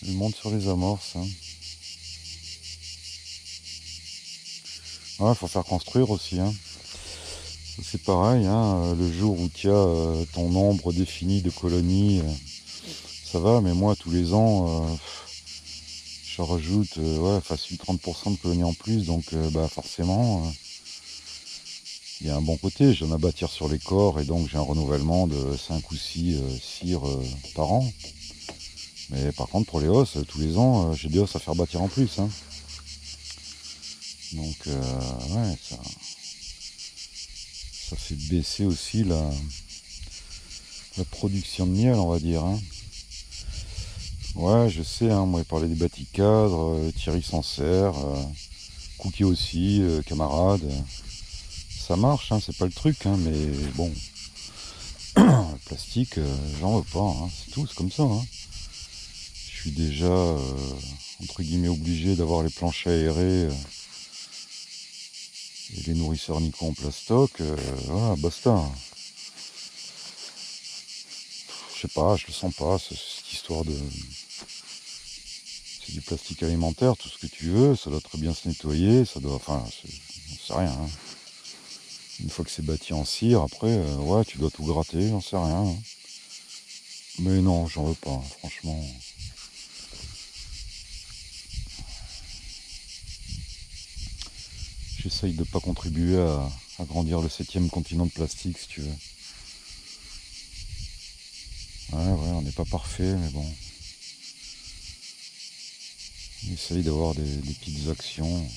Il monte sur les amorces. Hein. Ouais, faut faire construire aussi. Hein. C'est pareil, hein, le jour où tu as ton nombre défini de colonies, ça va, mais moi tous les ans, je rajoute ouais, facile 30% de colonies en plus, donc bah, forcément, il y a un bon côté, j'en ai à bâtir sur les corps, et donc j'ai un renouvellement de 5 ou 6 cires par an. Mais par contre pour les os, tous les ans, j'ai des os à faire bâtir en plus. Hein. Donc ouais, ça fait baisser aussi la production de miel, on va dire. Hein. Ouais, je sais, hein, moi, il parlait des bâtis-cadres, Thierry s'en sert, Cookie aussi, camarade. Ça marche, hein, c'est pas le truc, hein, mais bon, le plastique, j'en veux pas, hein, c'est tout, c'est comme ça. Hein. Je suis déjà, entre guillemets, obligé d'avoir les planches aérées et les nourrisseurs Nico en plastoc, voilà, basta. Je sais pas, je le sens pas, cette histoire de... C'est du plastique alimentaire, tout ce que tu veux, ça doit très bien se nettoyer, ça doit... Enfin, c'est rien. Hein. Une fois que c'est bâti en cire, après, ouais, tu dois tout gratter, j'en sais rien. Hein. Mais non, j'en veux pas, hein, franchement. J'essaye de pas contribuer à grandir le 7e continent de plastique, si tu veux. Ouais, on n'est pas parfait, mais bon. On essaye d'avoir des petites actions.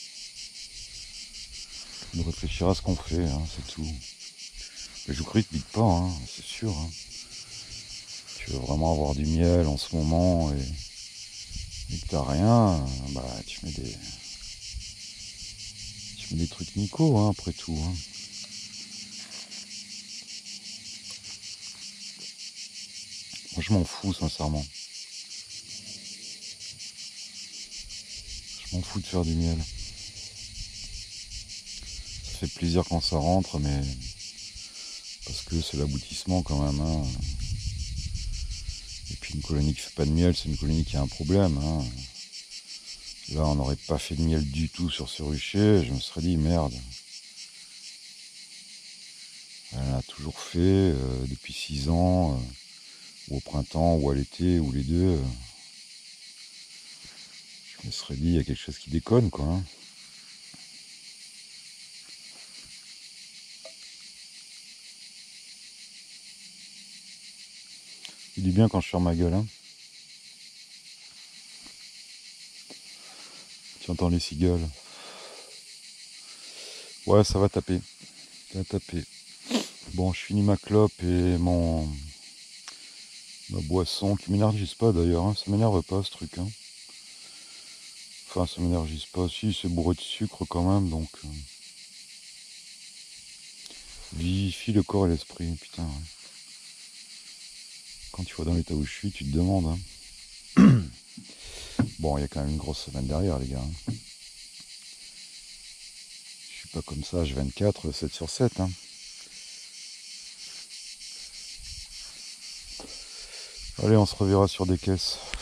De réfléchir à ce qu'on fait, hein, c'est tout. Mais je vous critique pas, hein, c'est sûr. Hein. Tu veux vraiment avoir du miel en ce moment et que t'as rien, bah tu mets des trucs Nico, hein, après tout. Hein. Moi je m'en fous sincèrement. Je m'en fous de faire du miel. Ça fait plaisir quand ça rentre, mais parce que c'est l'aboutissement quand même. Hein. Et puis une colonie qui fait pas de miel, c'est une colonie qui a un problème. Hein. Là on n'aurait pas fait de miel du tout sur ce rucher, je me serais dit merde. Elle a toujours fait depuis 6 ans, ou au printemps, ou à l'été, ou les deux. Je me serais dit, il y a quelque chose qui déconne, quoi. Hein. Il dit bien quand je ferme ma gueule. Hein. Tu entends les cigales. Ouais, ça va taper. Ça va taper. Bon, je finis ma clope et ma boisson, qui m'énergise pas d'ailleurs. Hein. Ça m'énerve pas ce truc. Hein. Enfin, ça m'énergise pas. Si, c'est bourré de sucre quand même, donc... vivifie le corps et l'esprit, putain. Ouais. Quand tu vois dans l'état où je suis, tu te demandes. Hein. Bon, il y a quand même une grosse semaine derrière, les gars. Hein. Je suis pas comme ça, H24, 7 sur 7. Hein. Allez, on se reverra sur des caisses.